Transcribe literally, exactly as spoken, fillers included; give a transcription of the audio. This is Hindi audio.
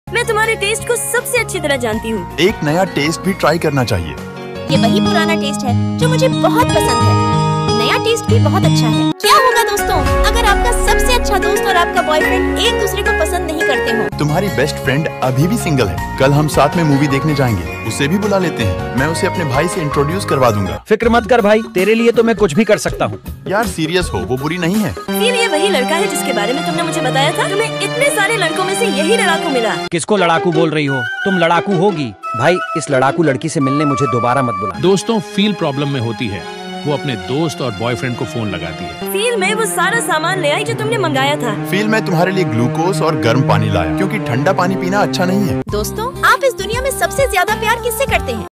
मैं तुम्हारे टेस्ट को सबसे अच्छी तरह जानती हूँ। एक नया टेस्ट भी ट्राई करना चाहिए। ये वही पुराना टेस्ट है जो मुझे बहुत पसंद है। नया टेस्ट भी बहुत अच्छा है। क्या होगा दोस्तों अगर आपका सबसे अच्छा दोस्त और आपका बॉयफ्रेंड एक दूसरे को पसंद नहीं करते हो? तुम्हारी बेस्ट फ्रेंड अभी भी सिंगल है। कल हम साथ में मूवी देखने जाएंगे, उसे भी बुला लेते हैं। मैं उसे अपने भाई से इंट्रोड्यूस करवा दूंगा। फिक्र मत कर भाई, तेरे लिए तो मैं कुछ भी कर सकता हूँ। यार सीरियस हो, वो बुरी नहीं है। फिर ये वही लड़का है जिसके बारे में तुमने मुझे बताया था। तुम्हें इतने सारे लड़कों में से यही लड़ाकू मिला। किसको लड़ाकू बोल रही हो? तुम लड़ाकू होगी। भाई इस लड़ाकू लड़की से मिलने मुझे दोबारा मत बुला। दोस्तों फील प्रॉब्लम में होती है, वो अपने दोस्त और बॉयफ्रेंड को फोन लगाती है। फील में वो सारा सामान ले आई जो तुमने मंगाया था। फील मैं तुम्हारे लिए ग्लूकोज और गर्म पानी लाया क्योंकि ठंडा पानी पीना अच्छा नहीं है। दोस्तों आप इस दुनिया में सबसे ज्यादा प्यार किससे करते हैं?